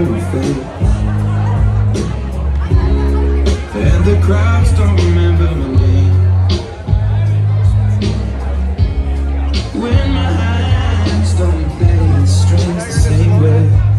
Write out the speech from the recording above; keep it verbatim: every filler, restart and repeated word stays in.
fade, and the crowds don't remember my name. When my hands don't play the strings the same way.